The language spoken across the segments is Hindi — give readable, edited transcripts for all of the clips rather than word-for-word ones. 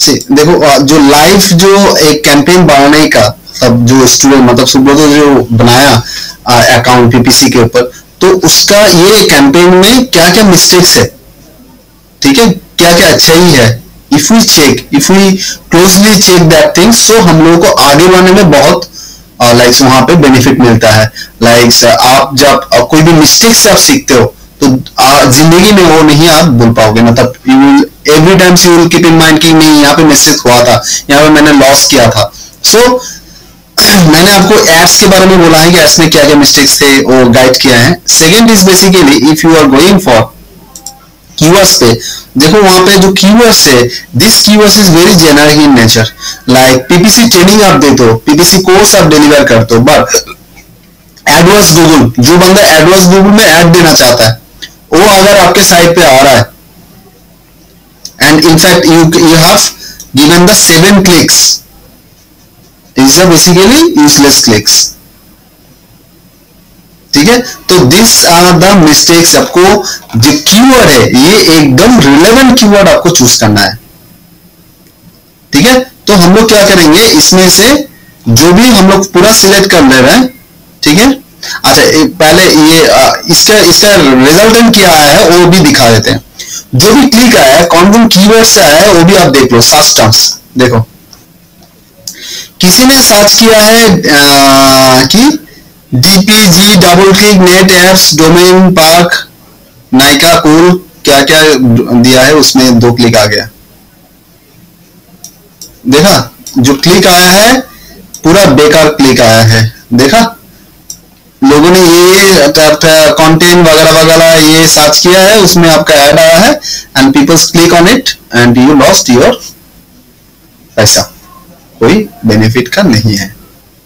देखो जो लाइव जो एक कैंपेन बनाने का सब जो स्टूडेंट मतलब सुब्रत जो बनाया अकाउंट पीपीसी के ऊपर, तो उसका ये कैंपेन में क्या क्या मिस्टेक्स है, ठीक है, क्या क्या अच्छाई है, if we closely check that things, so हम लोगों को आगे बढ़ने में बहुत लाइक वहां पे बेनिफिट मिलता है। लाइक आप जब कोई भी मिस्टेक से आप सीखते हो तो जिंदगी में वो नहीं आप भूल पाओगे, मतलब you will every time you will keep in mind कि नहीं यहाँ पे मिस्टेक हुआ था, यहाँ पे मैंने लॉस किया था। सो मैंने आपको एड्स के बारे में बोला है कि एड्स में क्या क्या मिस्टेक्स थे वो गाइड किया है। Second is basically if you are going for keywords पे, देखो वहां पे जो कीवर्ड्स है, this keywords is very generic in nature. Like PPC training आप देते हो, पीपीसी कोर्स आप डिलीवर करते हो, बट एडवर्ड्स गूगल, जो बंदा एडवर्ड्स गूगल में ऐड देना चाहता है, वो अगर आपके साइट पे आ रहा है and in fact you have given the 7 clicks, these are basically useless clicks, ठीक है। तो दिस आर द मिस्टेक्स। आपको जो कीवर्ड है ये एकदम रिलेवेंट कीवर्ड आपको चूज करना है, ठीक है। तो हम लोग क्या करेंगे, इसमें से जो भी हम लोग पूरा सिलेक्ट कर ले रहे हैं, ठीक है। अच्छा पहले ये इसका रिजल्टेंट क्या आया है वो भी दिखा देते हैं। जो भी क्लिक आया है, कौन कौन कीवर्ड से आया है वो भी आप देख लो। सर्च टर्म्स देखो, किसी ने सर्च किया है कि DPG, double click, net apps, domain park, Nykaa, cool, क्या क्या दिया है, उसमें 2 क्लिक आ गया। देखा, जो क्लिक आया है पूरा बेकार क्लिक आया है। देखा, लोगों ने ये कंटेंट वगैरह वगैरह ये सर्च किया है, उसमें आपका ऐड आया है and peoples click on it and you lost your पैसा, कोई बेनिफिट का नहीं है।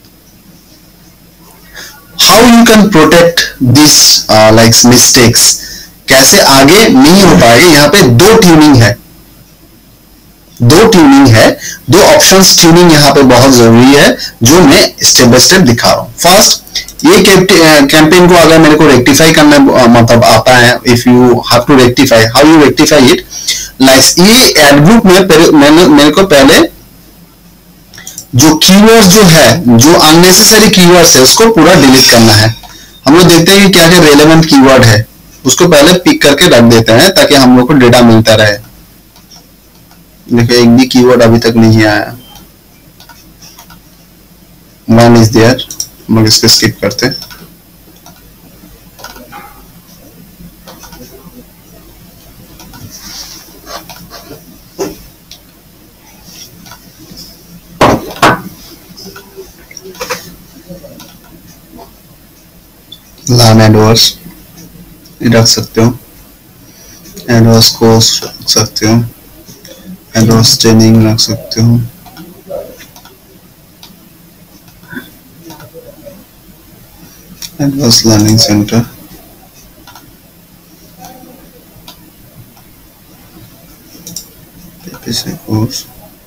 How you can protect this like mistakes, कैसे आगे नहीं हो पाएगा। यहाँ पे 2 ट्यूनिंग है, 2 ऑप्शंस ट्यूनिंग यहाँ पे बहुत जरूरी है, जो मैं स्टेप बाय स्टेप दिखा रहा हूँ। फर्स्ट, ये कैंपेन को अगर मेरे को रेक्टिफाई करना मतलब आता है, if you have to rectify, how you rectify it, like ये एड ग्रुप में मेरे को पहले जो कीवर्ड्स जो है, जो अननेसेसरी कीवर्ड्स है, उसको पूरा डिलीट करना है। हम लोग देखते हैं कि क्या क्या रेलेवेंट कीवर्ड है, उसको पहले पिक करके रख देते हैं ताकि हम लोग को डेटा मिलता रहे। देखो एक भी कीवर्ड अभी तक नहीं आया, वन इज देयर, हम इसको स्किप करते हैं। लर्न एडवर्ड्स रख सकते हो, एडवर्ड्स कोर्स रख सकते हो, एडवर्ड्स ट्रेनिंग रख सकते हो, AdWords learning centre, PPC course,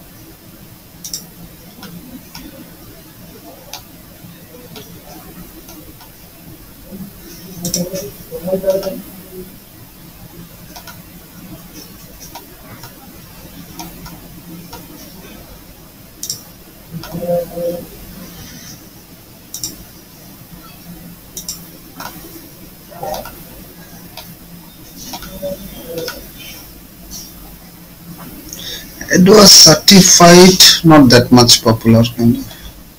it was certified, not that much popular kind of.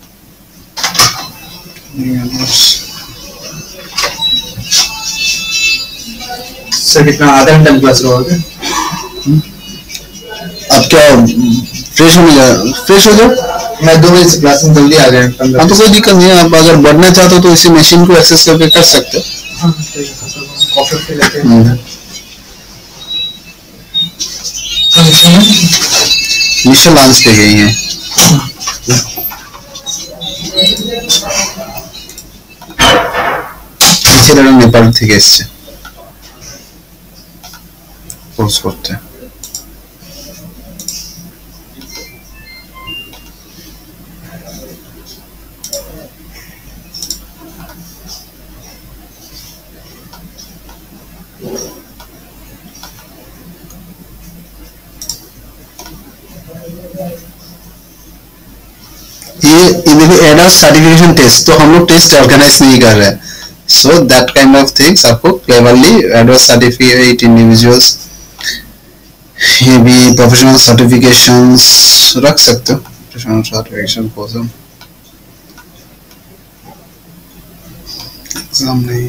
Sir कितना आधा घंटा क्लास रहोगे? अब क्या फ्रेश हो जाओ। मैं 2 बजे से क्लास में जल्दी आ गया। हाँ तो कोई दिक्कत नहीं है, आप अगर बढ़ना चाहते हो तो इसी मशीन को एक्सेस करके कर सकते हो। कॉफी पी लेते हैं। मिशेल लॉन्च पे गई हैं। ছেলেরা নেপাল থেকে এসেছে কোর্স করতে। ये देखो एडा सर्टिफिकेशन टेस्ट, तो हम लोग टेस्ट ऑर्गेनाइज नहीं कर रहे हैं, so that kind of things आपको क्लेवरली एडवांस सर्टिफिकेट इंडिविजुअल्स, ये भी प्रोफेशनल सर्टिफिकेशंस रख सकते हो, प्रोफेशनल सर्टिफिकेशन కోసం एग्जाम नहीं।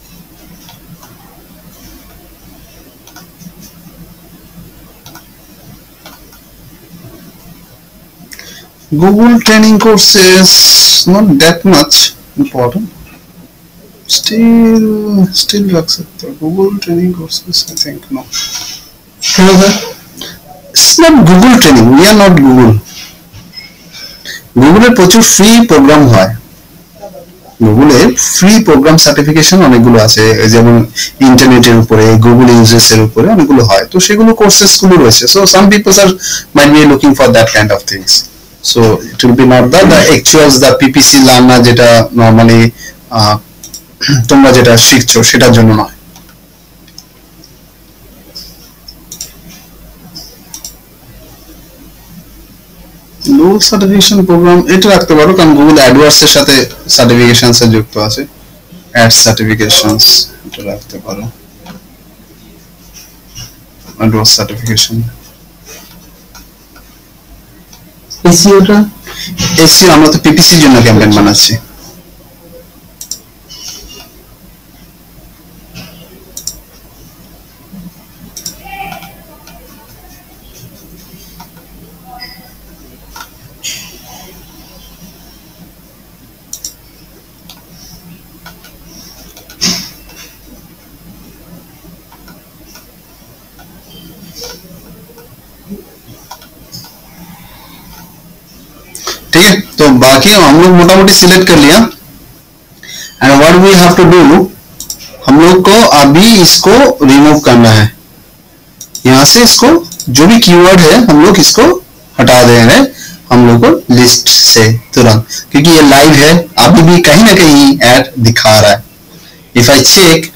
Google training courses not that much important, still रख सकते हो Google training courses, I think no, it's not Google training, we are not Google। Google প্রচুর ফ্রি প্রোগ্রাম হয়, গুগলে ফ্রি প্রোগ্রাম সার্টিফিকেশন অনেকগুলো আছে, যেমন ইন্টারনেটের উপরে গুগল ইউজেস এর উপরে অনেকগুলো হয়, তো সেগুলো কোর্সেস গুলো রয়েছে, so some peoples are might be looking for that kind of things, so it will be not the actuals the PPC learner যেটা নরমালি তোমরা যেটা শিখছো সেটার জন্য নয়। গুগল সার্টিফিকেশন প্রোগ্রাম এটা রাখতে পারো, কারণ গুগল অ্যাডওয়ার্ডস এর সাথে সার্টিফিকেশনস এর যুক্ত আছে, অ্যাডস সার্টিফিকেশনস এটা রাখতে পারো, অ্যাডওয়ার্ডস সার্টিফিকেশন। এসইওটা, এসইও আমরা তো পিপিসির জন্য ক্যাম্পেইন বানাচ্ছি, ठीक है। तो बाकी हम लोग मोटामोटी सिलेक्ट कर लिया, and what we have to do, हम लोग को अभी इसको रिमूव करना है, यहां से इसको जो भी कीवर्ड है हम लोग इसको हटा दे रहे हैं हम लोग को लिस्ट से तुरंत, क्योंकि ये लाइव है, अभी भी कहीं ना कहीं ऐड दिखा रहा है। इफ आई चेक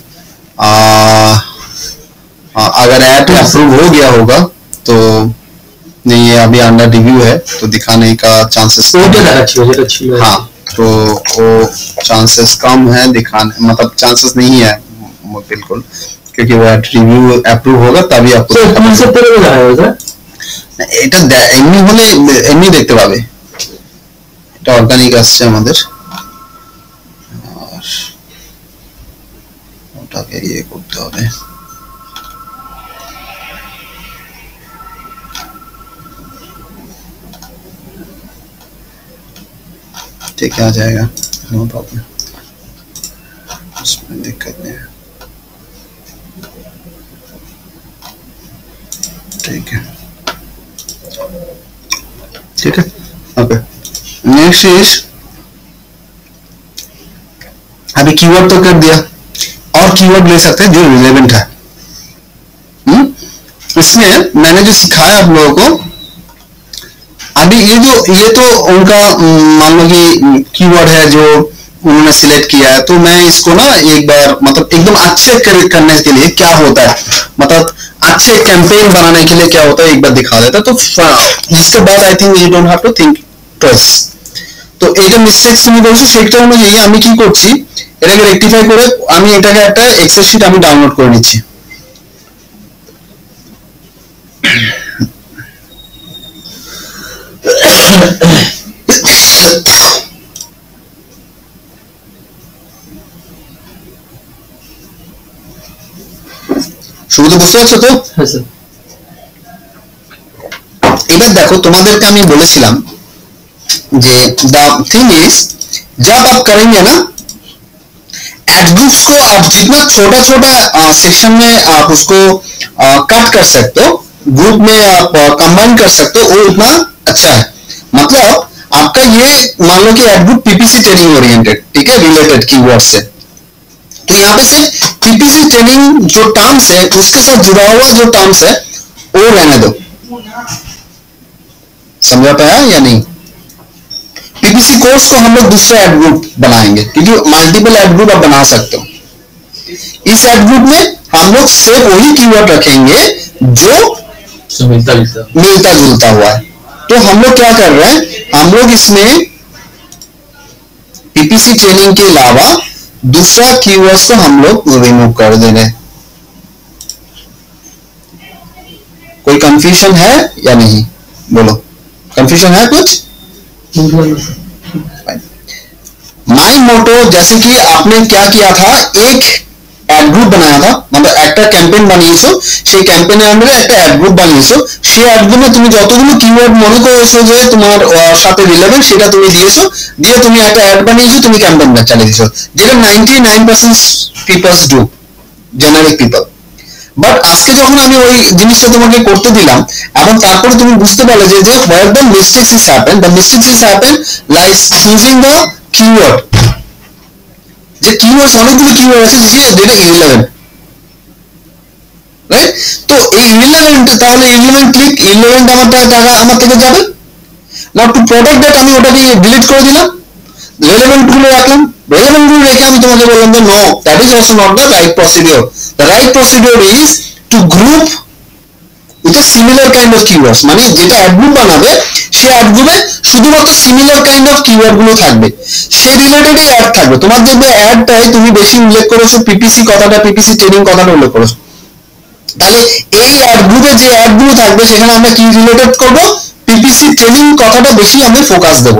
अगर ऐड अप्रूव हो गया होगा तो नहीं, ये अभी अंडर रिव्यू है तो दिखाने का चांसेस हाँ, तो वो चांसेस कम है दिखाने, मतलब चांसेस नहीं है बिल्कुल, क्योंकि वो रिव्यू अप्रूव होगा तभी आपको এটা এমনি হলে এমনি দেখতে পাবে, এটা অর্গানিক আসছে আমাদের, আর ওটাকে ইয়ে করতে হবে, ठीक है आ जाएगा, नो प्रॉब्लम, उसमें दिक्कत नहीं है, ठीक है ठीक है ओके। नेक्स्ट इज अभी कीवर्ड तो कर दिया, और कीवर्ड ले सकते हैं जो रिलेवेंट है। इसमें मैंने जो सिखाया आप लोगों को, अभी ये तो उनका मान लो कि कीवर्ड है जो उन्होंने सिलेक्ट किया है, तो मैं इसको ना एक बार मतलब एकदम अच्छे करने के लिए क्या होता है, मतलब अच्छे कैंपेन बनाने के लिए क्या होता है एक बार दिखा देता, तो इसके बाद I think you don't have to think twice. तो এটা মিস্টেকস তুমি বলছো, সেটা অনুযায়ী আমি কি করছি, এটাকে রেকটিফাই করে আমি এটাকে একটা এক্সেল শীট আমি ডাউনলোড করে নিচ্ছি। শুরুতে বুঝতে পারছো তো? হ্যাঁ স্যার। এবার দেখো তোমাদেরকে আমি বলেছিলাম যে the thing is जब आप करेंगे ना एडग्रुप्स को आप जितना छोटा छोटा सेक्शन में आप उसको कट कर सकते हो, ग्रुप में आप कंबाइन कर सकते हो, वो उतना अच्छा है। मतलब आपका ये मान लो कि एडग्रुप पीपीसी ट्रेनिंग ओरिएंटेड, ठीक है, रिलेटेड कीवर्ड से, तो यहाँ पे से पीपीसी ट्रेनिंग जो टर्म्स है उसके साथ जुड़ा हुआ जो टर्म्स है वो रहने दो, समझा पाया या नहीं? पीपीसी कोर्स को हम लोग दूसरा एड ग्रुप बनाएंगे, क्योंकि मल्टीपल एड ग्रुप आप बना सकते हो। इस एड ग्रुप में हम लोग सिर्फ वही कीवर्ड रखेंगे जो मिलता जुलता हुआ है, तो हम लोग क्या कर रहे हैं, हम लोग इसमें पीपीसी ट्रेनिंग के अलावा दूसरा कीवर्ड्स को हम लोग रिमूव कर दे रहे हैं। कोई कंफ्यूजन है या नहीं, बोलो कंफ्यूजन है कुछ? माई मोटो, जैसे कि आपने क्या किया था, एक অ্যাড গ্রুপ বানায়া था, मतलब একটা ক্যাম্পেইন বানিয়েছো, সেই ক্যাম্পেইনের আন্ডারে একটা অ্যাড গ্রুপ বানিয়েছো, সেই অ্যাড গ্রুপে তুমি যতগুলো কিওয়ার্ড মনে করেছো যে তোমার সাথে রিলেভেন্ট সেটা তুমি দিয়েছো, দিয়ে তুমি একটা অ্যাড বানিয়েছো, তুমি ক্যাম্পেইনটা চালিয়ে দিয়েছো, যেটা 99% peoples do, generic people. But আজকে যখন আমি ওই জিনিসটা তোমাকে করতে দিলাম এবং তারপরে তুমি বুঝতে পারলে যে where the mistakes is happen, the mistakes is happen like choosing the keyword, যে কিওয়ার্ডস অনেকগুলো কিওয়ার্ড আছে যেটা ইররিলেভেন্ট, রাইট? তো এই ইররিলেভেন্ট, তাহলে ইররিলেভেন্ট ক্লিক, ইররিলেভেন্ট আমার টাকা আমার থেকে যাবে না, টু প্রোটেক্ট দ্যাট আমি ওটাকে ডিলিট করে দিলাম, রেলেভেন্ট গুলো রাখলাম, রেলেভেন্ট গুলো রেখে আমি তোমাকে বললাম যে no, that is also not the right procedure, the right procedure is to group with a similar kind of keywords, মানে যেটা অ্যাড গ্রুপ বানাবে সেই অ্যাড গ্রুপে শুধুমাত্র সিমিলার কাইন্ড অফ কিওয়ার্ড গুলো থাকবে, সেই রিলেটেডই অ্যাড থাকবে। তোমার দেখবে অ্যাডটাই তুমি বেশি উল্লেখ করেছো পিপিসি কথাটা, পিপিসি ট্রেনিং কথাটা উল্লেখ করেছো, তাহলে এই অ্যাড গ্রুপে যে অ্যাড গুলো থাকবে সেখানে আমরা কি রিলেটেড করব, পিপিসি ট্রেনিং কথাটা বেশি আমরা ফোকাস দেব।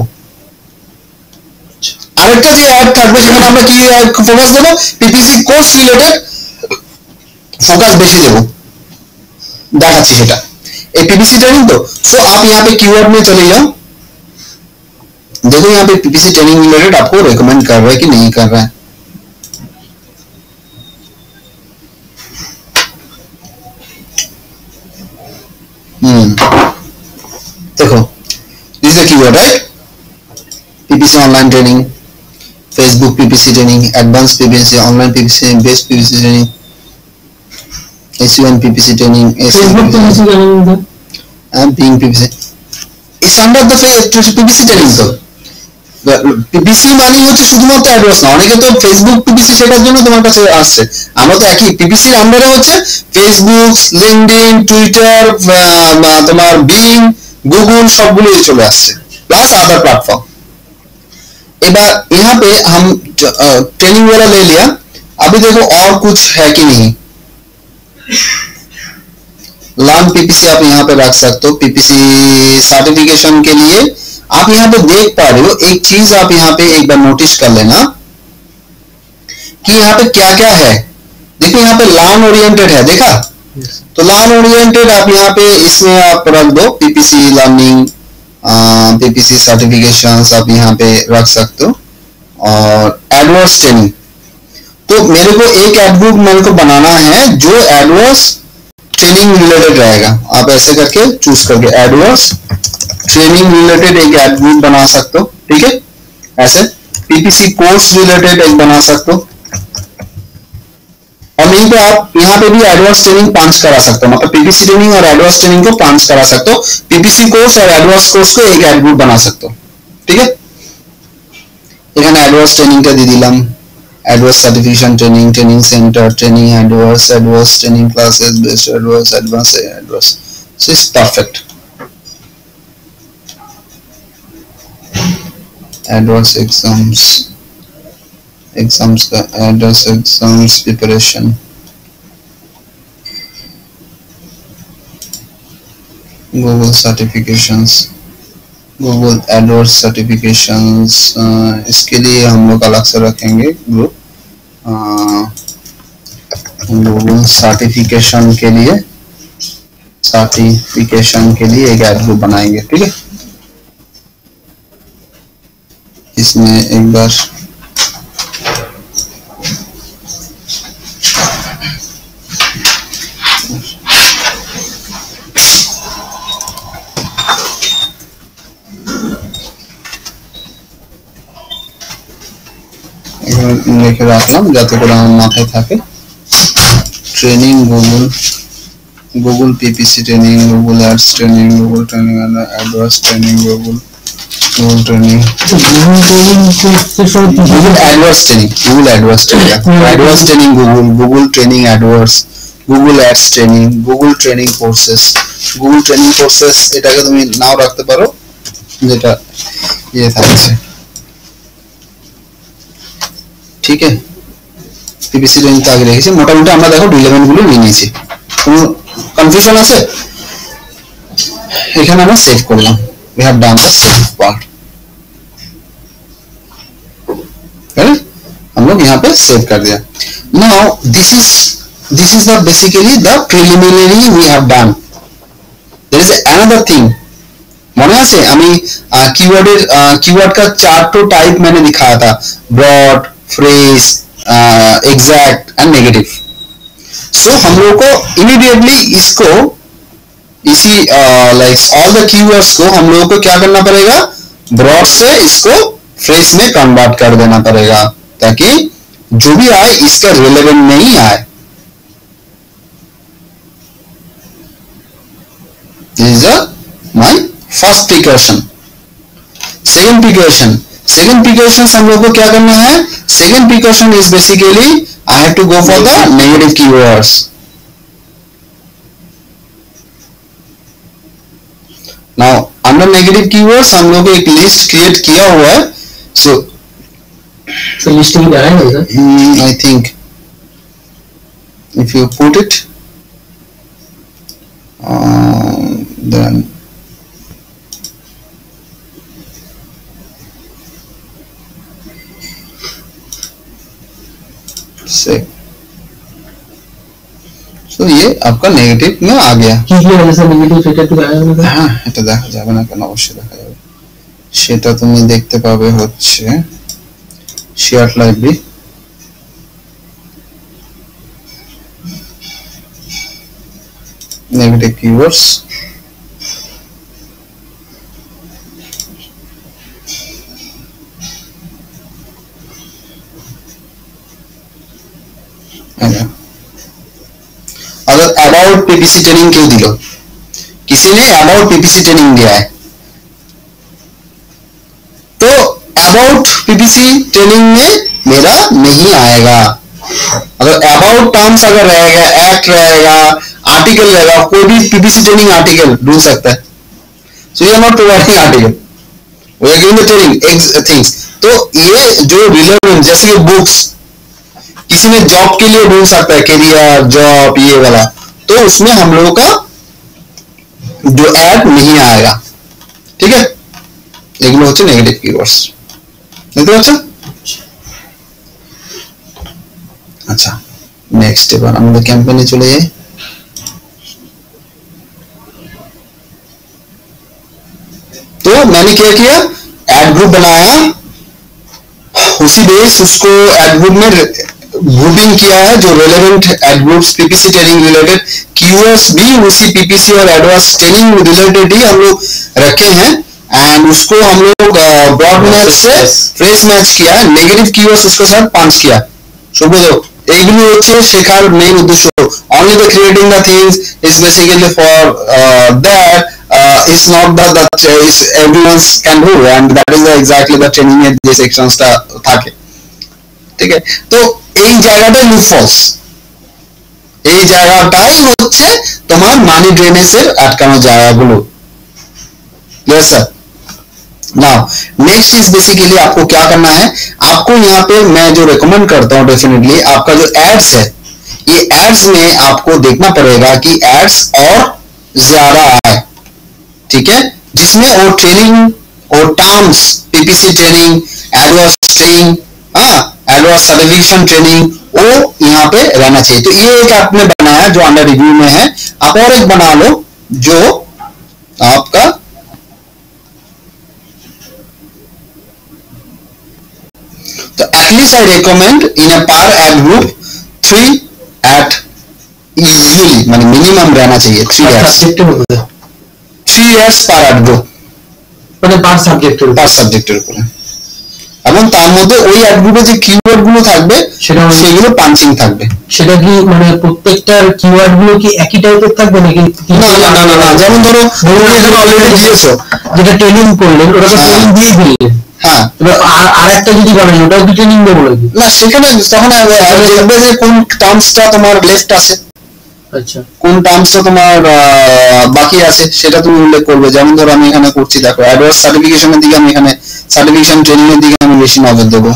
আরেকটা যে অ্যাড থাকবে সেখানে আমরা কি ফোকাস দেব, পিপিসি কোর্স রিলেটেড फोकस बेसी देव, देखाচ্ছি সেটা। ये पीपीसी ट्रेनिंग तो सो आप यहाँ पे कीवर्ड में चले जाओ, देखो यहाँ पे पीपीसी ट्रेनिंग रिलेटेड आपको रेकमेंड कर रहा है कि नहीं कर रहा है। देखो this is the keyword, right? PPC online training, Facebook PPC training, advance PPC, online PPC, best PPC training, SEO PPC training, Facebook PPC training, and being PPC. It's under the PPC training তো। PPC মানে হচ্ছে শুধুমাত্র অ্যাডভান্স না, অনেকে তো ফেসবুক পিপিসি শেখার জন্য তোমার কাছে আসছে, আমরা তো একই পিপিসির আন্ডারে হচ্ছে ফেসবুক, লিঙ্কডইন, টুইটার, তোমার বিং, গুগল সবগুলোই চলে আসছে, प्लस अदर प्लेटफॉर्म। এবার यहाँ पे हम ट्रेनिंग वाला ले लिया, अभी देखो और कुछ है कि नहीं। लर्न पीपीसी आप यहाँ पे रख सकते हो, पीपीसी सर्टिफिकेशन के लिए आप यहाँ पे देख पा रहे हो। एक चीज आप यहाँ पे एक बार नोटिस कर लेना कि यहाँ पे क्या क्या है। देखो यहाँ पे लर्न ओरिएंटेड है, देखा? तो लर्न ओरिएंटेड आप यहाँ पे इसमें आप रख दो, पीपीसी लर्निंग, पीपीसी सर्टिफिकेशंस आप यहाँ पे रख सकते हो। और एडवर्स ट्रेनिंग, तो मेरे को एक एड ग्रुप मेरे को बनाना है जो एडवर्स ट्रेनिंग रिलेटेड रहेगा। आप ऐसे करके चूज करके एडवर्स ट्रेनिंग रिलेटेड एक एड ग्रुप बना सकते हो, ठीक है? ऐसे पीपीसी कोर्स रिलेटेड एक बना सकते हो, और नहीं तो आप यहाँ पे भी एडवर्स ट्रेनिंग पंच करा सकते हो, मतलब पीपीसी ट्रेनिंग और एडवर्स ट्रेनिंग को पंच करा सकते हो। पीपीसी कोर्स और एडवर्स कोर्स को एक एड ग्रुप बना सकते हो, ठीक है? এখানে एडवर्स ट्रेनिंग का দিয়ে দিলাম, AdWords certification training, training centre, training AdWords, AdWords training classes, best AdWords, advance AdWords, so it's perfect. AdWords exams का AdWords exams preparation, Google certifications, Google AdWords certifications, इसके लिए हम लोग अलग से रखेंगे ग्रुप। गूगल सर्टिफिकेशन के लिए एक ऐड ग्रुप बनाएंगे, ठीक है? इसमें एक बार লিখে রাখলাম যাতে করে আমার মাথায় থাকে। Training Google PPC training, Google ads training, Google training advance training, Google training, Google advance training, Google training advance, Google ads training, Google training courses, Google training courses এটাকে তুমি নাও রাখতে পারো, যেটা ये থাকছে। ঠিক আছে, পিপিসি ট্রেনিং তো আগে রেখেছি, মোটামুটি আমরা দেখো D11 গুলো নিয়ে নিয়েছি। কোনো কনফিউশন আছে? এখানে আমরা সেভ করলাম, we have done the save part, हम लोग यहाँ पे सेव कर दिया। Now this is the basically the preliminary we have done. There is another thing, মনে আছে আমি कीवर्ड का चार टाइप मैंने दिखाया था, broad, phrase, exact and negative. So हम लोग को इमीडिएटली इसको इसी लाइक ऑल द कीवर्ड्स को हम लोगों को क्या करना पड़ेगा, ब्रॉड से इसको फ्रेज में कन्वर्ट कर देना पड़ेगा, ताकि जो भी आए इसका रिलेवेंट नहीं आए। This is my first precaution. Second precaution हम लोग को क्या करना है, second precaution is basically I have to go for the negative keywords. Now under negative keywords हम लोग को एक लिस्ट क्रिएट किया हुआ है। सो लिस्ट में जा रहा है sir, I think if you put it then से तो ये आपका नेगेटिव में आ गया। কিভাবে মানে স্যার নেগেটিভ সেটা একটু জানাবেন? হ্যাঁ, এটা দেখা যাবে না কেন, অবশ্যই দেখা যাবে। সেটা তুমি দেখতে পাবে হচ্ছে শেয়ার্ড লাইব্রেরি, নেগেটিভ কিওয়ার্ডস, अगर अबाउट पीपीसी ट्रेनिंग क्यों दिलो, किसी ने अबाउट पीपीसी ट्रेनिंग दिया है, तो अबाउट पीपीसी ट्रेनिंग में मेरा नहीं आएगा। अगर अबाउट टर्म्स अगर रहेगा, एक्ट रहेगा, आर्टिकल रहेगा, कोई भी पीपीसी ट्रेनिंग आर्टिकल ढूंढ सकता है। So you are not providing article, we are giving the training things. तो ये जो रिलेवेंट, जैसे कि बुक्स, किसी ने जॉब के लिए ढूंढ सकता है, करियर, जॉब, ये वाला, तो उसमें हम लोगों का जो ऐड नहीं आएगा। ठीक है, এগুলো হচ্ছে নেগেটিভ কিওয়ার্ডস, দেখতে পাচ্ছ? আচ্ছা, নেক্সট এবার আমাদের ক্যাম্পেইনে চলে যাই। तो मैंने क्या किया, ऐड ग्रुप बनाया, उसी बेस उसको ऐड ग्रुप में ग्रुपिंग किया है, जो relevant ad groups PPC training related keywords भी उसी पीपीसी और एडवांस ट्रेनिंग रिलेटेड ही हम लोग रखे हैं, एंड उसको हम लोग ब्रॉड मैच से फ्रेज मैच किया, नेगेटिव कीवर्ड्स उसके साथ पंच किया। सुबोधो এগুলো হচ্ছে শেখার মেইন উদ্দেশ্য। only the creating the things is basically for that is not that is everyone can do, and that is exactly the training এর যে সেকশনসটা থাকে। ঠিক আছে, তো এই জায়গাটাই লুপহোলস, এই জায়গাটাই হচ্ছে তোমার মানি ড্রেনেজের আটকানো জায়গাগুলো। Clear sir? Now next is basically आपको क्या करना है, आपको यहाँ पे मैं जो रेकमेंड करता हूँ डेफिनेटली, आपका जो एड्स है, ये एड्स में आपको देखना पड़ेगा कि एड्स और ज्यादा आए। ठीक है, जिसमें और ट्रेनिंग और terms, PPC training, advance training, advance certification training, वो यहाँ पे रहना चाहिए। तो ये एक आपने बनाया जो अंडर रिव्यू में है, आप और एक बना लो जो आपका तो at least I recommend in a per ad group 3 at usually মানে मिनिमम रहना चाहिए 3 ads, 3 ads per ad group, মানে পার সাবজেক্টের উপরে, এবং তার মধ্যে ওই অ্যাড গ্রুপে যে কিওয়ার্ড গুলো থাকবে সেগুলো পাঞ্চিং থাকবে। সেটা কি মানে প্রত্যেকটার কিওয়ার্ড গুলো কি একই টাইপের থাকবে নাকি? না না না না, যেমন ধরো অলরেডি দিয়েছো, যেটা ট্রেনিং করলেন ওটা তো ট্রেনিং দিয়ে দিলেন, হ্যাঁ, আর একটা যদি বানাই ওটাও কি ট্রেনিং দেবো নাকি? না, সেখানে তখন দেখবে যে কোন টার্মসটা তোমার লেফট আছে, আচ্ছা কোন টার্মসটা তোমার বাকি আছে সেটা তুমি উল্লেখ করবে। যেমন ধরো আমি এখানে করছি, দেখো অ্যাডভান্স সার্টিফিকেশনের দিকে আমি এখানে সার্টিফিকেশন ট্রেনিং এর দিকে আমি বেশি নজর দেবো।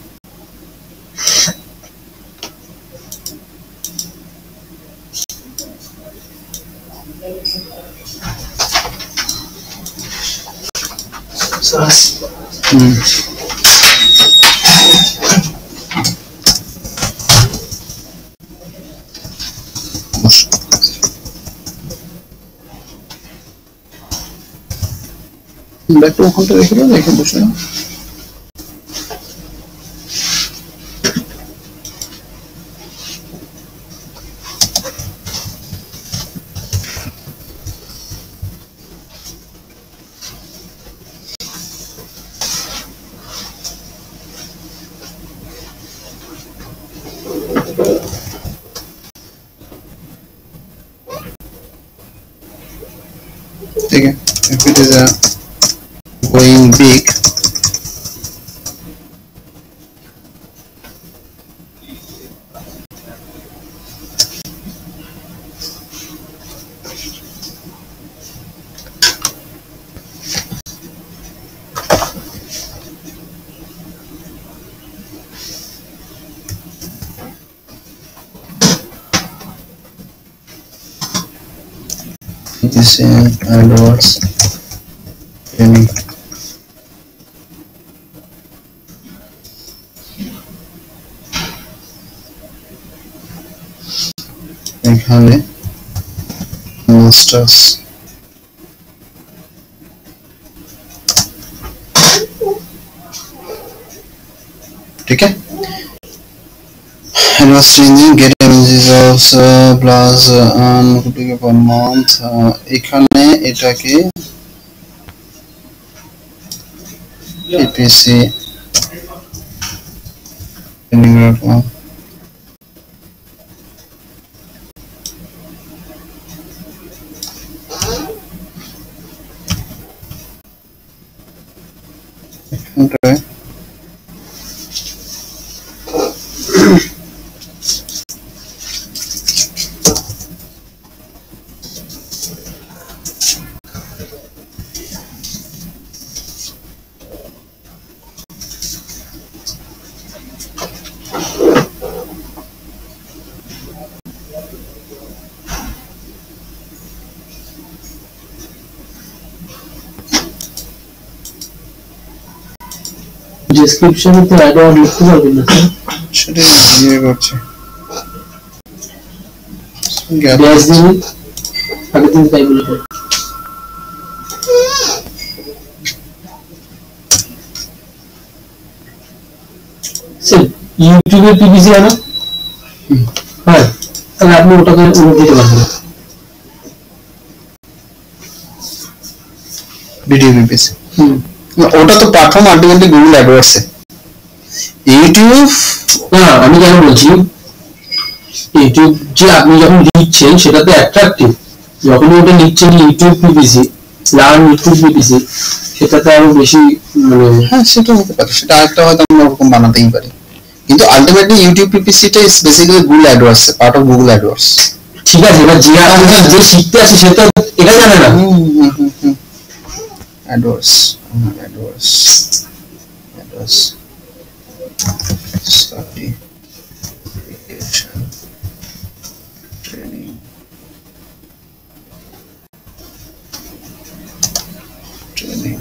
ব্যাগটা ওখানটা রেখে দাও, রেখে বসে নাও। ठीक है, if it is going big, this is AdWords training। এখানে মাস্টার্স ठीक है। Advanced training get images of plus per month। এখানে এটাকে PPC training রাখলাম। এখানটায় ডেসক্রিপশনে তো অ্যাডওয়ার্ড লিখতে পারবেন না স্যার, সেটাই ইয়ে করছে। গ্যাস দিন আগে দিন তাই বলে স্যার ইউটিউবে পিপিসি আনো। হ্যাঁ তাহলে আপনি ওটাকে দিতে পারবেন ভিডিও পিপিসি। ওটা তো প্ল্যাটফর্ম আলটিমেটলি গুগল অ্যাডওয়ার্ডস এ। ইউটিউব না, আমি কেন বলছি ইউটিউব যে আপনি যখন লিখছেন সেটা তো অ্যাট্রাকটিভ, যখন ওটা লিখছেন YouTube PPC learn YouTube PPC সেটাতে আরো বেশি মানে হ্যাঁ সেটা হতে পারে, সেটা আরেকটা হয়তো আমরা ওরকম বানাতেই পারি, কিন্তু আলটিমেটলি ইউটিউব পিপিসিটা is basically Google AdWords, part of Google AdWords. ঠিক আছে, এবার যে শিখতে আসে সে তো এটা জানে না। AdWords AdWords AdWords certification training training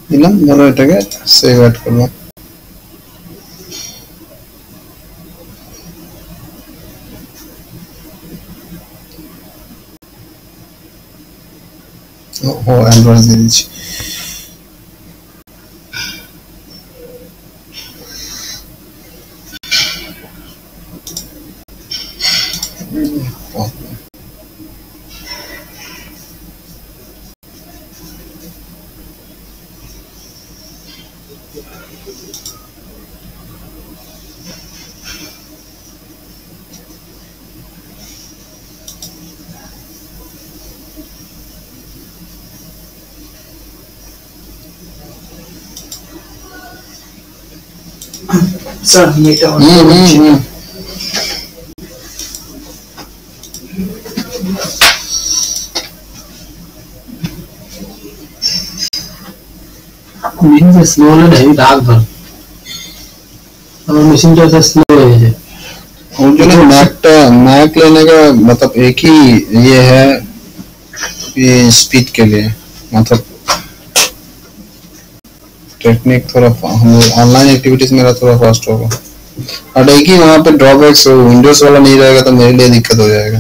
দিলাম, ধরো এটাকে সেভ অ্যাড করলাম। ও অ্যাডভান্স দিয়ে দিচ্ছি। স্যার এটা मेरे स्लो वाला नहीं राग भर और मशीन जो है स्लो है और जो ना मैक लेने का मतलब एक ही ये है ये स्पीड के लिए, मतलब टेक्निक थोड़ा हम ऑनलाइन एक्टिविटीज मेरा थोड़ा फास्ट होगा और एक ही वहाँ पे ड्रॉबैक्स विंडोज वाला नहीं रहेगा तो मेरे लिए दिक्कत हो जाएगा।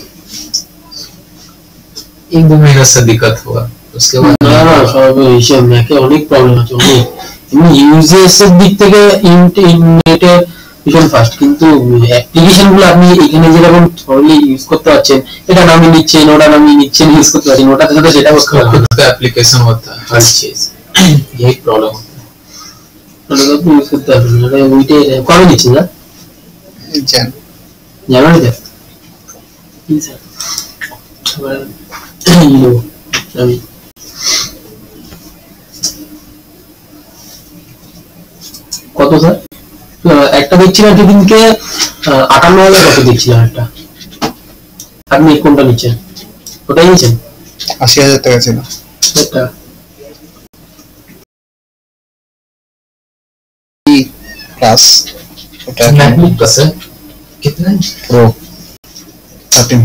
एक दो महीना से दिक्कत होगा उसके बाद না না সব হিসাব ম্যাকে অনেক প্রবলেম আছে অনেক এমনি ইউজার্সের দিক থেকে ইন্টারনেটে ভীষণ ফাস্ট কিন্তু অ্যাপ্লিকেশন গুলো আপনি এখানে যেরকম থরলি ইউজ করতে পারছেন এটা নামিয়ে নিচ্ছেন ওটা নামিয়ে নিচ্ছেন ইউজ করতে পারছেন ওটাতে সাথে সেটা করতে পারছেন एप्लीकेशन होता है हर चीज यही प्रॉब्लम होता है ওটা তো ইউজ করতে পারবেন না ওইটা কবে নিচ্ছেন না জানুয়ারি তে স্যার আমি কত স্যার একটা দেখছিলাম যেদিনকে 58,000 কত দেখছিলাম একটা আপনি কোনটা নিচ্ছেন ওটাই নিচ্ছেন 80,000 টাকা ছিল এটা प्लस ওটা मैकबुक प्लस है कितना प्रो 13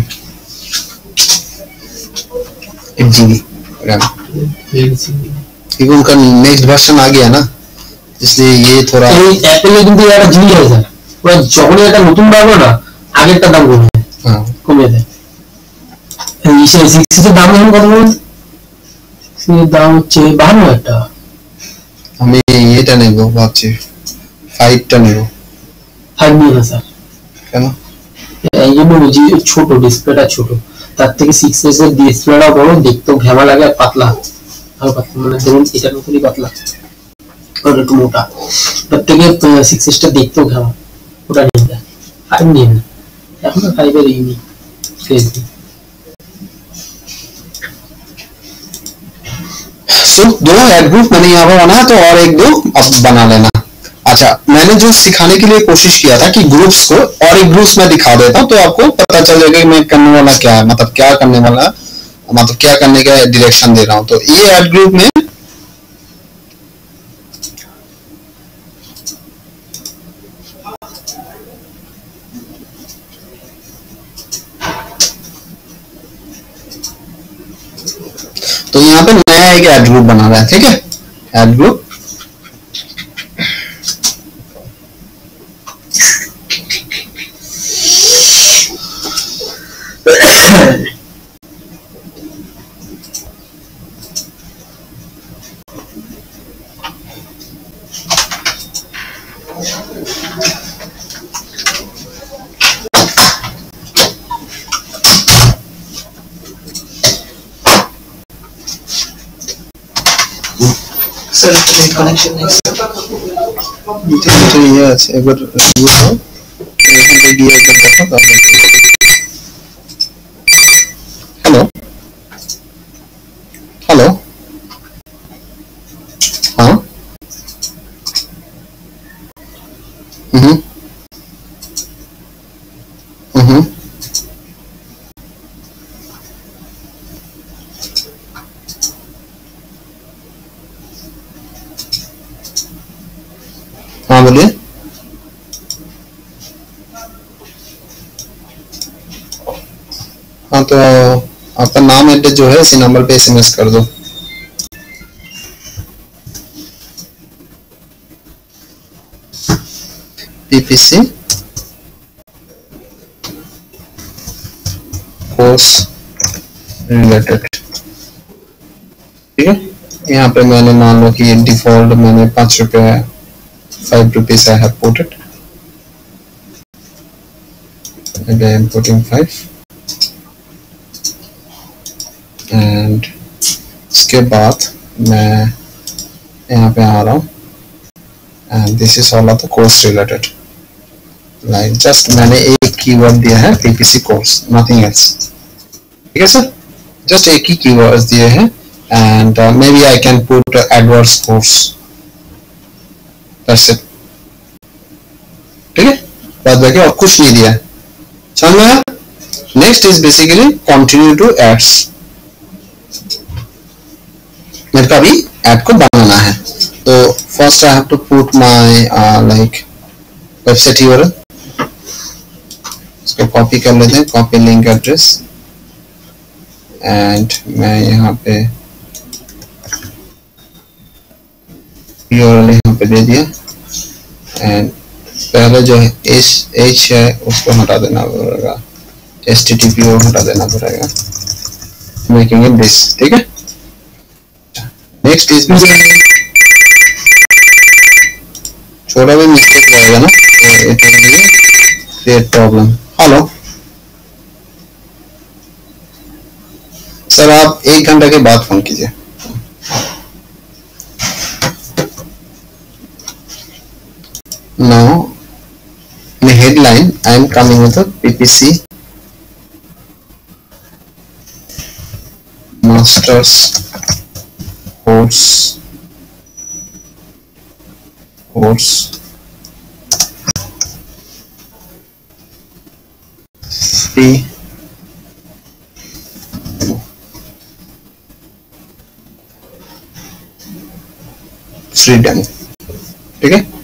8GB रैम क्योंकि उनका नेक्स्ट वर्जन आ गया ना इसलिए ये थोड़ा एप्पल কিন্তু একটা জিনিস আছে ওরা যখনই একটা নতুন বানাবে না আগেরটা দাম কমে যায় হ্যাঁ কমে যায় এই 6 এর দাম এখন কত বলুন এর দাম হচ্ছে 52 টাকা আমি এটা নেব ভাবছি 5টা নেব 5 নিয়ে না স্যার কেন এই জন্য বুঝি ছোট ডিসপ্লেটা ছোট তার থেকে 6s এর ডিসপ্লেটা বড় দেখতেও ঘেমা লাগে আর পাতলা আর পাতলা মানে ধরুন এটা নতুনই পাতলা और एक मोटा तब तक 6s টা দেখতেও ঘেমা ওটা নিয়ে যায় আর নিয়ে না এখন 5 এর ইউনি ফেসবুক सो दो ऐड ग्रुप मैंने यहाँ पर बनाया तो और एक दो अब बना लेना। अच्छा मैंने जो सिखाने के लिए कोशिश किया था कि ग्रुप्स को और एक ग्रुप्स में दिखा देता हूँ तो आपको पता चल जाएगा कि मैं करने वाला क्या है, मतलब क्या करने वाला, मतलब क्या करने का डायरेक्शन दे रहा हूँ। तो ये ऐड ग्रुप में तो यहाँ पे नया एक ऐड ग्रुप बना रहा है, ठीक है ऐड ग्रुप सर कनेक्शन नहीं এটা ইয়ে আছে এবার রিভিউ এখান থেকে গিয়ে একবার দেখো তাহলে হ্যালো হ্যালো হ্যাঁ হুম হুম हाँ बोलिए हाँ तो आपका नाम एड्रेस जो है इसी नंबर पे एसएमएस कर दो। PPC course related. ठीक है, यहाँ पे मैंने मान लो कि डिफॉल्ट मैंने 5 रुपये 5 rupees I have put it, maybe I am putting 5 and इसके बाद मैं यहाँ पे आ रहा हूँ and this is all of the course related, like just मैंने एक कीवर्ड दिया है PPC course, nothing else। ठीक है सर, just एक ही कीवर्ड्स दिए हैं and maybe I can put AdWords course, that's it। ठीक है, बाद बाकी और कुछ नहीं दिया है, समझ में आया? Next is basically continue to ads. मेरे को अभी ऐड को बनाना है, तो first I have to put my like website URL. इसको कॉपी कर लेते हैं, कॉपी लिंक एड्रेस एंड मैं यहाँ पे यूआरएल यहाँ पे दे दिया एंड पहले जो है एच है उसको हटा देना पड़ेगा, HTTP को हटा देना पड़ेगा, मेकिंग इट दिस। ठीक है, नेक्स्ट इज छोटा भी मिस्टेक रहेगा ना तो it will create problem. Hello sir, आप 1 घंटे के बाद फोन कीजिए। Now in the headline I am coming with a PPC masters course free demo। ठीक है,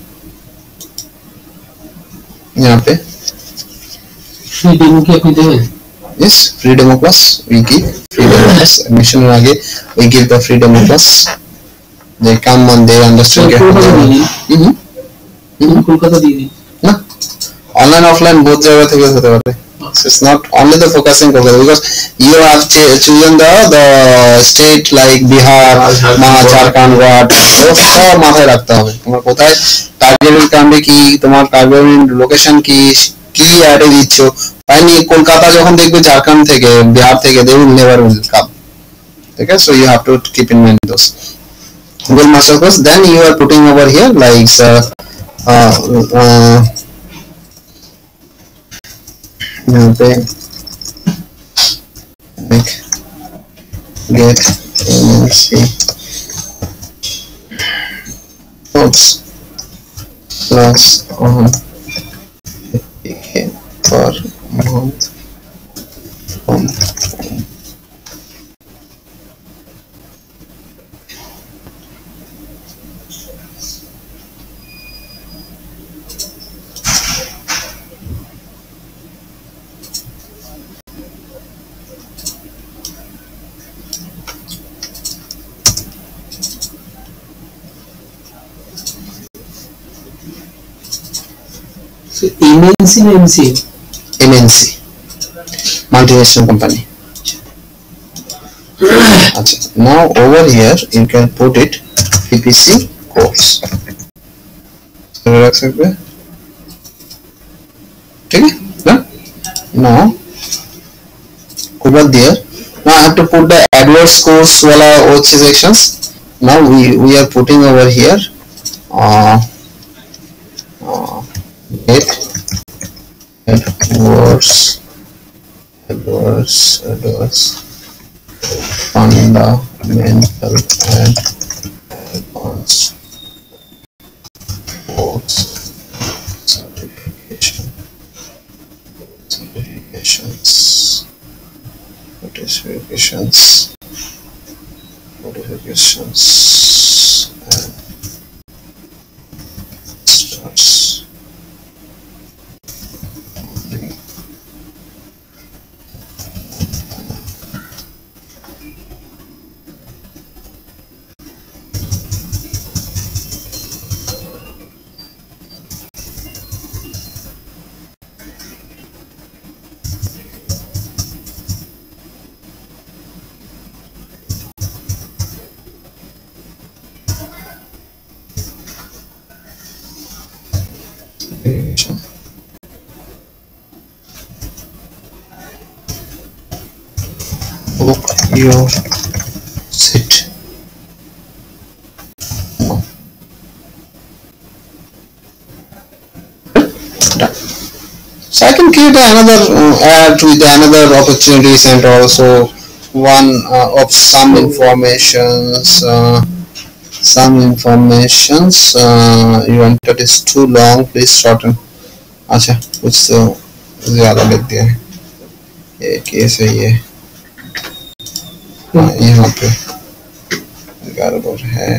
यहाँ पे फ्री डेमो की अपनी देंगे। Yes, free demo plus we give free demo plus admission और आगे we give the free demo plus they come and they understand क्या कोलकाता दी थी ना, ऑनलाइन ऑफलाइन बहुत जगह थे क्या होते हैं। It's not only the focusing Kolkata because you have chosen the state like Bihar, Jharkhand, वो सब माথায় রাখতে হবে। তোমার কোথায় টার্গেটেড কামবে কি, তোমার টার্গেটেড লোকেশন কি অ্যাডে দিচ্ছ, তাই কলকাতা যখন দেখবে ঝাড়খণ্ড থেকে বিহার থেকে they will never will come। ঠিক আছে, so you have to keep in mind those Google Master Course, then you are putting over here like यहाँ पे like get MNC course plus on per month from so MNC ना MC MNC multinational company। अच्छा, now over here you can put it PPC course, रख सकते हैं। ठीक है ना, now over there now I have to put the AdWords course वाला वो sections। now we are putting over here get AdWords fundamental and advanced course notifications and starts your sit. Done. So I can create another ad with another opportunities and also one of some informations. You entered is too long. Please shorten. अच्छा कुछ तो ज़्यादा लिख दिया है. ये केस है ये. यहाँ पे गड़बड़ है.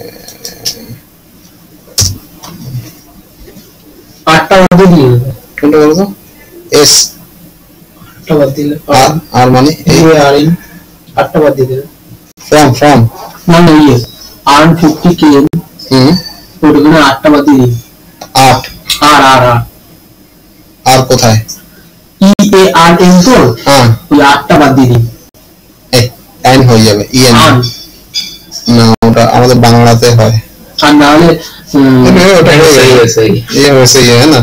8টা বাদ দিয়ে কোনটা বলো তো? এস 8টা বাদ দিলে আর মানে এই আর এন 8টা বাদ দিয়ে দিলে ফ্রম না না ये আর্ন 50k ওটা মানে 8টা বাদ দিয়ে 8 আর কোথায়? ই এ আর এন তো হ্যাঁ ওই 8টা বাদ দিয়ে এন হয়ে যাবে ই এন না ওটা আমাদের বাংলাতে হয় আর না হলে ওটা ये वैसे ही है ना.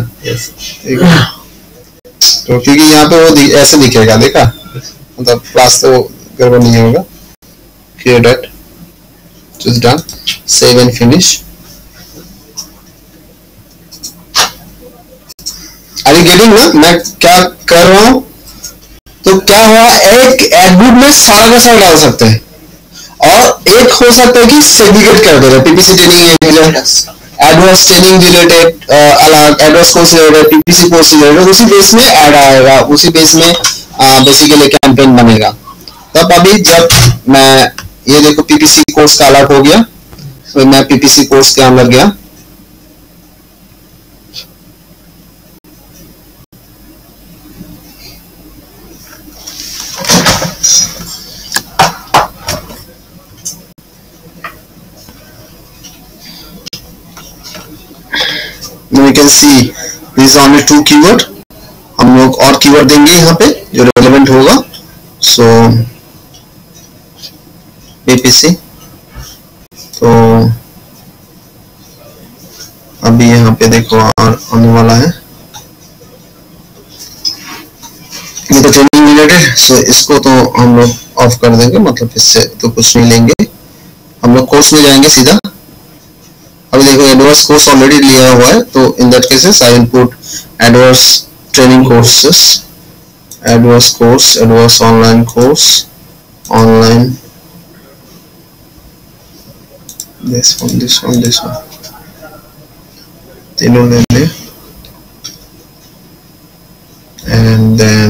तो क्योंकि यहाँ पे वो ऐसे दिखेगा देखा मतलब प्लस तो गड़बड़ नहीं होगा. Create that. Just done. Save and finish. Are you getting ना मैं क्या कर रहा हूँ? तो क्या हुआ एक एड ग्रुप में सारा का सारा डाल सकते हैं और एक हो सकता है कि सेग्रीगेट कर दे रहे PPC training advance training related अलग advance course related PPC course related उसी बेस में ऐड आएगा उसी बेस में बेसिकली कैंपेन बनेगा. तब अभी जब मैं ये देखो पीपीसी कोर्स का अलग हो गया तो मैं पीपीसी कोर्स के अंदर गया Now you can see this is only 2 keyword. हम लोग और कीवर्ड देंगे यहाँ पे जो रेलेवेंट होगा. सो पीपीसी तो अभी यहाँ पे देखो और आने वाला है ये तो ट्रेनिंग रिलेटेड. सो इसको तो हम लोग ऑफ कर देंगे मतलब इससे तो कुछ नहीं लेंगे. हम लोग कोर्स में जाएंगे सीधा. अभी देखो एडवांस कोर्स ऑलरेडी लिया हुआ है तो in that cases I will put advance training courses advance course advance online course online this one तीनों ले ले and then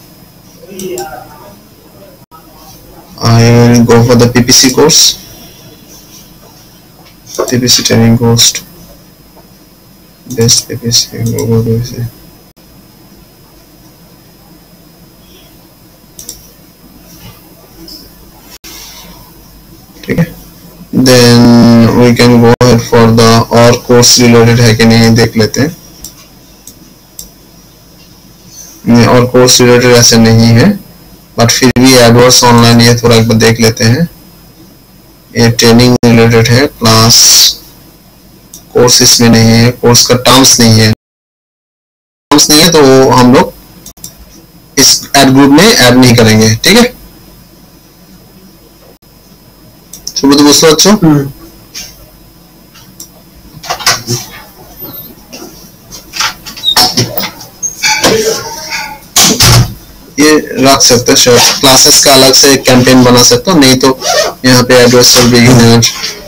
I will go for the PPC course. PPC training course best PPC go PPC ठीक है. then we can go ahead for the और course related है कि नहीं देख लेते हैं. और course related ऐसे नहीं है बट फिर भी एडवांस ऑनलाइन ये थोड़ा एक बार देख लेते हैं. ये ट्रेनिंग रिलेटेड है क्लास कोर्स इसमें नहीं है कोर्स का टर्म्स नहीं है तो वो हम लोग इस एड ग्रुप में ऐड नहीं करेंगे. ठीक है सुब्रत बुझते পারছো ये रख सकते हो शायद क्लासेस का अलग से कैंपेन बना सकते हो नहीं तो यहाँ पे advance beginner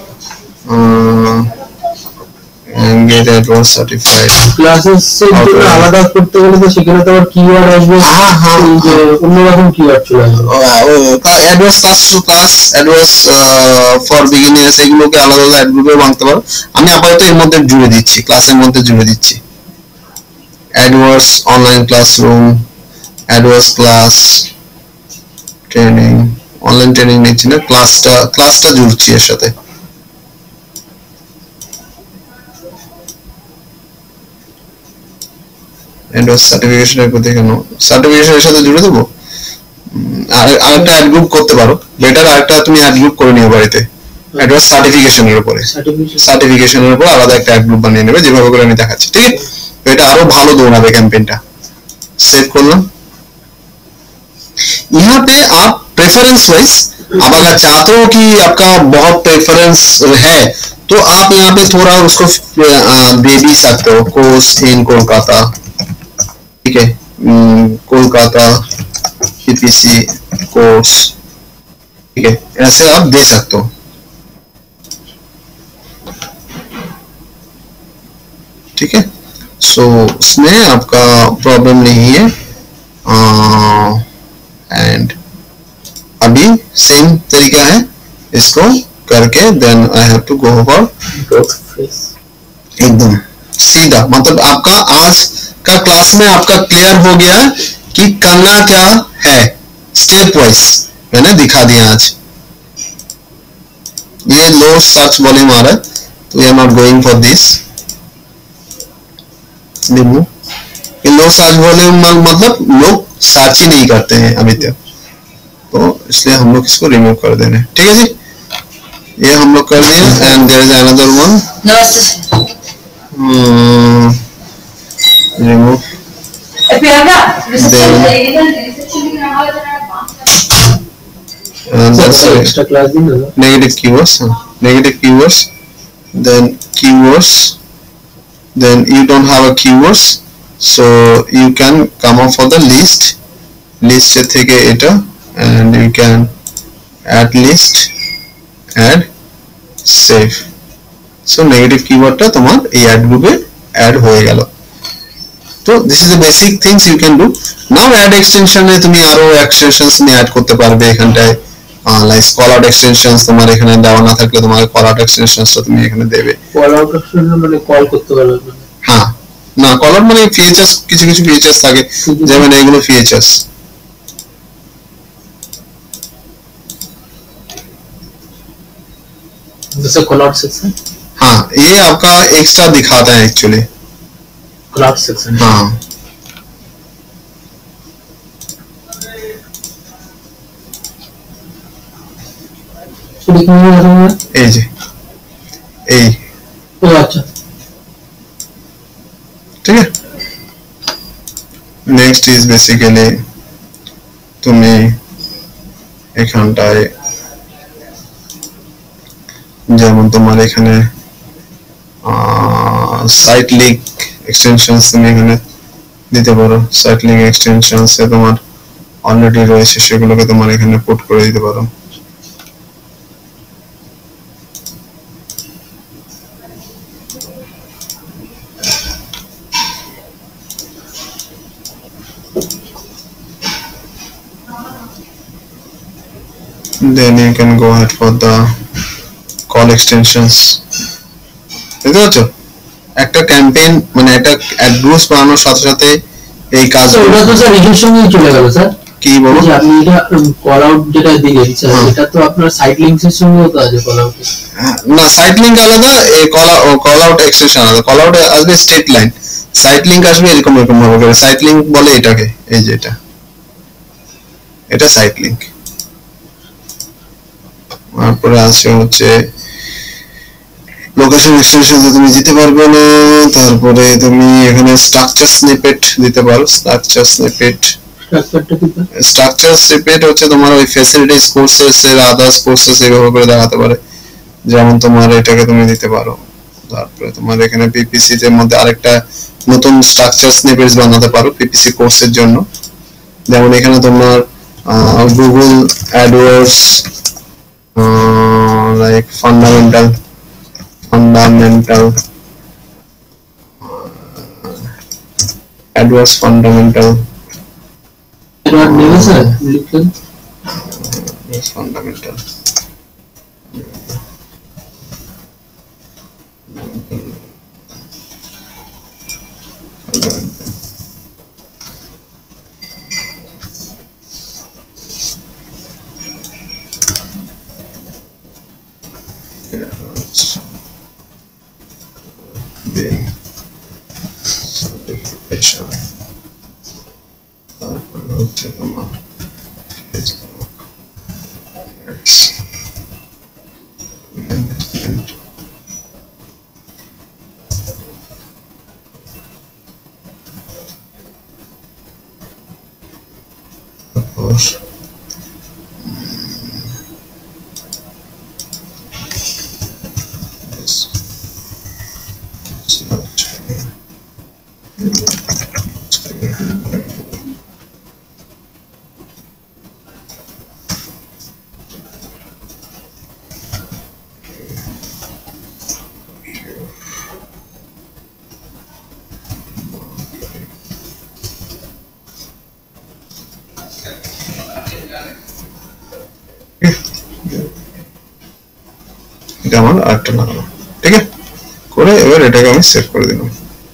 get advance certified classes से আলাদা করতে গেলে তো সেখানে তো আবার কিওয়ার্ড আসবে. হ্যাঁ যে অন্যরকম কিওয়ার্ড চলে আসবে. Advance class to class advance for beginners এগুলোকে আলাদা আলাদা অ্যাড গ্রুপে ভাঙতে পারো. আমি আপাতত এর মধ্যে জুড়ে দিচ্ছি ক্লাসের মধ্যে জুড়ে দিচ্ছি advance online classroom advance class training online training নিচ্ছি না ক্লাসটা জুড়ছি এর সাথে. এডভান্স সার্টিফিকেশন এর কথা কেন সার্টিফিকেশনের সাথে জুড়ে দেবো. আরেকটা অ্যাড গ্রুপ করতে পারো বেটার আরেকটা তুমি অ্যাড গ্রুপ করে নিও বাড়িতে অ্যাডভান্স সার্টিফিকেশনের উপরে আলাদা একটা অ্যাড গ্রুপ বানিয়ে নেবে যেভাবে করে আমি দেখাচ্ছি. ঠিক আছে এটা আরো ভালো দৌড়াবে कैंपेनটা. सेव करना यहाँ पे आप प्रेफरेंस वाइज आप अगर चाहते हो कि आपका बहुत प्रेफरेंस है तो आप यहाँ पे थोड़ा उसको दे भी सकते हो, कोर्स इन कोलकाता, ठीक है, कोलकाता पीपीसी कोर्स, ठीक है, ऐसे आप दे सकते हो, ठीक है। सो उसमें आपका प्रॉब्लम नहीं है। एंड अभी सेम तरीका है, इसको करके then I have to go for एकदम सीधा, मतलब आपका आज का क्लास में आपका क्लियर हो गया कि करना क्या है, स्टेप वाइज मैंने दिखा दिया आज। ये लो सर्च वॉल्यूम आ रहा है तो we are not going for this. Low search volume मतलब लोग सर्च ही नहीं करते हैं अभी तक, तो इसलिए हम लोग इसको रिमूव कर देने, ठीक है जी। ये हम लोग कर दिए। And there is another one, remove extra class दिन होगा। negative keywords, negative keywords, then keywords, then you don't have a keywords, so you can come up for the list থেকে এটা, and you can add list, add save, so negative keyword টা তোমার এই অ্যাড গ্রুপে অ্যাড হয়ে গেল। তো this is the basic things you can do. now add extension এ তুমি আরো extensions নিয়ে অ্যাড করতে পারবে এখানটায়, লাইক কল আউট এক্সটেনশনস তোমার এখানে দেওয়া না থাকলে তোমার কল আউট এক্সটেনশনসটা তুমি এখানে দেবে। কল আউট এক্সটেনশন মানে কল করতে পারবে? হ্যাঁ, না কল আউট মানে ফিচার্স, কিছু কিছু ফিচার্স থাকে যেমন এগুলো ফিচার্স। जैसे कॉल आउट सेक्शन, हाँ ये आपका एक्स्ट्रा दिखाता है एक्चुअली कॉल आउट सेक्शन। हाँ এই যে এই, ও আচ্ছা ঠিক আছে। নেক্সট ইজ বেসিক্যালি তুমি এখানটায় যেমন তোমার এখানে সাইট লিংক এক্সটেনশনস তুমি এখানে দিতে পারো, সাইট লিংক এক্সটেনশনস এ তোমার অলরেডি রয়েছে সেগুলোকে তোমার এখানে পুট করে দিতে পারো। then you can go ahead for the call extensions। দেখতে পাচ্ছ একটা ক্যাম্পেইন মানে একটা অ্যাড গ্রুপস বানানোর সাথে সাথে এই কাজ, ওটা তো স্যার এর সঙ্গেই চলে গেল স্যার। কি বলো যে আপনি এটা কল আউট যেটা দিলেন স্যার, এটা তো আপনার সাইট লিংকস এর সঙ্গেও তো আছে কল আউট। না সাইট লিংক আলাদা, এই কল আউট এক্সটেনশন আলাদা। কল আউট আসবে স্টেট লাইন, সাইট লিংক আসবে এরকম এরকম ভাবে করে। সাইট লিংক বলে এটাকে, এই যে এটা সাইট লিংক। তারপরে আছে হচ্ছে লোকেশন এক্সটেনশন তুমি দিতে পারবে না। তারপরে তুমি এখানে স্ট্রাকচার স্নিপেট দিতে পারো। স্ট্রাকচার স্নিপেট হচ্ছে তোমার ওই ফ্যাসিলিটিস কোর্সেস এর আদার্স কোর্সেস এভাবে করে দেখাতে পারে, যেমন তোমার এটাকে তুমি দিতে পারো। তারপরে তোমার এখানে পিপিসি এর মধ্যে আরেকটা নতুন স্ট্রাকচার স্নিপেটস বানাতে পারো পিপিসি কোর্সের জন্য। যেমন এখানে তোমার Google AdWords, like fundamental AdWords fundamental fundamental certification, এটা আমার আরেকটা লাগানো, ঠিক আছে, করে এবার এটাকে আমি সেভ করে দিলাম।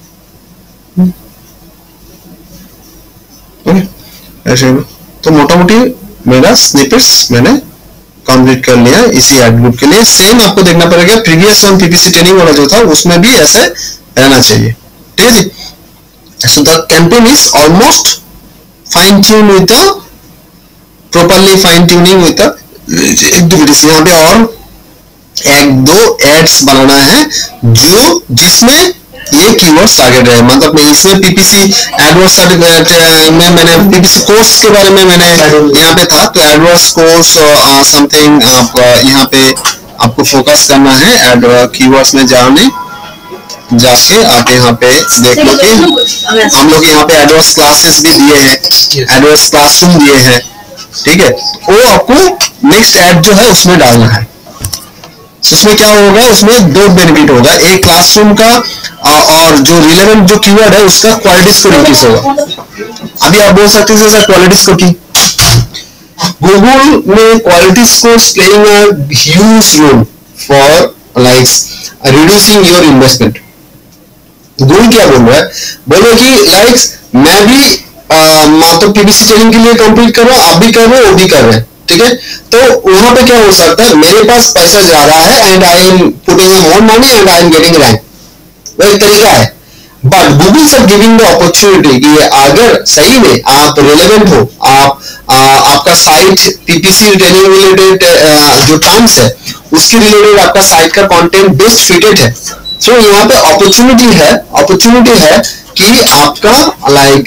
ओके ऐसे में तो मोटामोटी मेरा स्निपेट्स मैंने कंप्लीट कर लिया इसी एड ग्रुप के लिए। सेम आपको देखना पड़ेगा प्रीवियस वन पीपीसी ट्रेनिंग वाला जो था उसमें भी ऐसे रहना चाहिए, ठीक है जी। So the campaign is almost fine tune with the properly fine tuning with the activities. यहाँ पे और एक दो एड्स बनाना है जो जिसमें ये कीवर्ड्स टारगेट है, मतलब इसमें पीपीसी एडवर्स में मैंने पीपीसी कोर्स के बारे में मैंने यहाँ पे था, तो एडवर्स कोर्स समथिंग आप यहाँ पे आपको फोकस करना है। एड कीवर्ड्स में जाके आप यहाँ पे देख लो कि हम लोग यहाँ पे एडवर्स क्लासेस भी दिए हैं, एडवर्स क्लासरूम दिए हैं, ठीक है। वो आपको नेक्स्ट एड जो है उसमें डालना है। उसमें क्या होगा, उसमें दो बेनिफिट होगा, एक क्लासरूम का और जो रिलेवेंट जो कीवर्ड है उसका क्वालिटी स्कोर इंक्रीज होगा। अभी आप बोल सकते हैं सर क्वालिटी स्कोर की, गूगल में quality score playing a huge role for like reducing your investment. Google क्या बोल रहा है, बोलो कि लाइक मैं भी मतलब पीपीसी ट्रेनिंग के लिए कंप्लीट कर रहा हूँ, आप भी कर रहे हो, वो भी कर रहे हैं, ठीक है। तो वहां पे क्या हो सकता है, मेरे पास पैसा ज्यादा है and I am putting more money and I am getting rank, वो एक तरीका है। बट गूगल से गिविंग द अपॉर्चुनिटी कि अगर सही में आप रिलेवेंट हो, आपका साइट पीपीसी ट्रेनिंग रिलेटेड जो टर्म्स है उसके रिलेटेड आपका साइट का कंटेंट बेस्ट फिटेड है, तो यहाँ पे अपॉर्चुनिटी है कि आपका like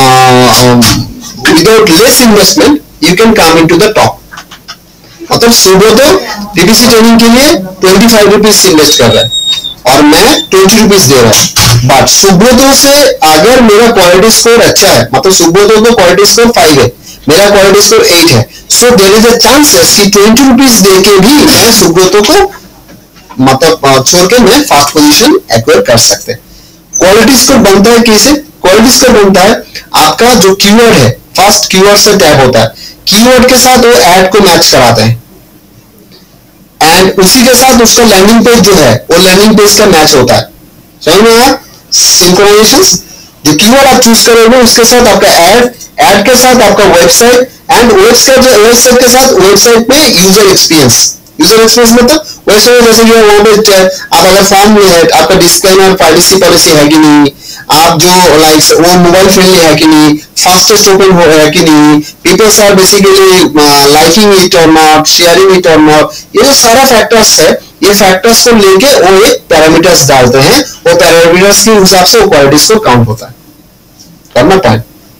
without less investment you can come into the top. मतलब सुब्रतो पीपीसी ट्रेनिंग के लिए 25 रुपीज इन्वेस्ट कर रहा है और मैं 20 रुपीज दे रहा हूँ, बट सुब्रतो से अगर मेरा क्वालिटी स्कोर अच्छा है, मतलब सुब्रतो को क्वालिटी स्कोर 5 है, मेरा क्वालिटी स्कोर 8 है, so there is a chances कि 20 रुपीज दे के भी मैं सुब्रतो को मतलब छोड़ के मैं फर्स्ट पोजीशन एक्वायर कर सकते हैं। क्वालिटी स्कोर बनता है कैसे, क्वालिटी स्कोर बनता है आपका जो कीवर्ड है, फर्स्ट कीवर्ड से टैग होता है, कीवर्ड के साथ वो ऐड को मैच कराते हैं एंड उसी के साथ उसका लैंडिंग पेज जो है वो लैंडिंग पेज का मैच होता है। समझ में आया सिंक्रोनाइजेशन, जो कीवर्ड आप चूज करोगे उसके साथ आपका ऐड के साथ आपका वेबसाइट एंड वेबसाइट के साथ वेबसाइट में यूजर एक्सपीरियंस मतलब वेबसाइट जैसे कि वहां पे आप अगर फॉर्म में है, आपका डिस्क्लेमर प्राइवेसी पॉलिसी है कि नहीं, आप जो लाइक वो मोबाइल फ्रेंडली है कि नहीं, फास्टेस्ट ओपन है कि नहीं, peoples are basically liking it और नॉट, शेयरिंग इट और नॉट, ये जो सारा फैक्टर्स है, ये फैक्टर्स को लेके वो एक पैरामीटर्स डालते हैं, वो पैरामीटर्स के हिसाब से वो क्वालिटी स्कोर काउंट होता है। करना पॉइंट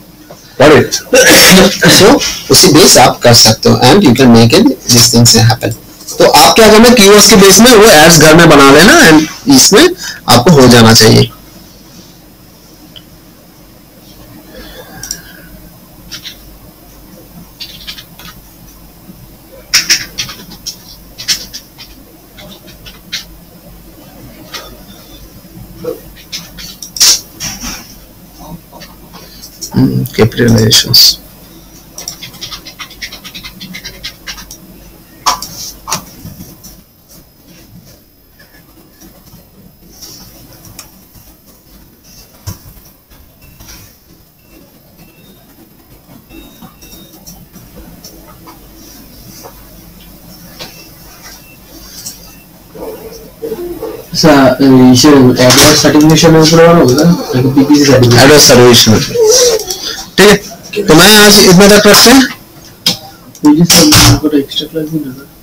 सो उसी बेस आप कर सकते हो and you can make it this things happen. तो आप क्या करना, कीवर्ड्स के बेस में वो एड्स घर में बना लेना एंड इसमें आपको हो जाना चाहिए। Capitalizations. एडवर्स सर्टिफिकेशन ऊपर होगा पीपीसी सर्टिफिकेशन, एडवर्स सर्टिफिकेशन, ठीक है। तो मैं आज इतना तक रखते हैं। एक्स्ट्रा क्लास भी